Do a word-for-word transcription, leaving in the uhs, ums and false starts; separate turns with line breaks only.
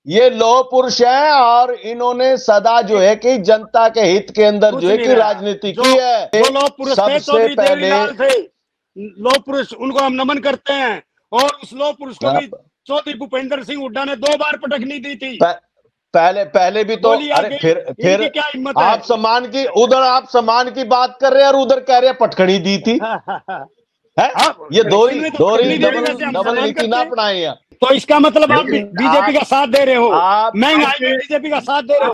ये लौह पुरुष हैं और इन्होंने सदा जो है कि जनता के हित के अंदर जो है कि राजनीति की है।
जो लौह पुरुष थे चौधरी देवीलाल थे, लौह पुरुष, उनको हम नमन करते हैं। और उस लौह पुरुष को भी चौधरी भूपेंद्र सिंह हुड्डा ने दो बार पटकनी दी थी।
पहले पहले भी तो अरे फिर फिर क्या हिम्मत है? आप सम्मान की उधर आप सम्मान की बात कर रहे हैं और उधर कह रहे हैं पटखनी दी थी। है ये दोरी दोरी डबल डबल नीति ना अपनाए।
तो इसका मतलब आप बीजेपी का साथ दे रहे हो, महंगाई में बीजेपी का साथ दे रहे हो।